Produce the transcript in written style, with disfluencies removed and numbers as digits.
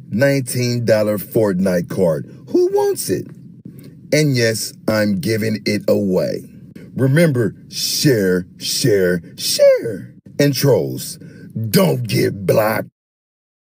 $19 Fortnite card. Who wants it? And yes, I'm giving it away. Remember, share, share, share. And trolls, don't get blocked.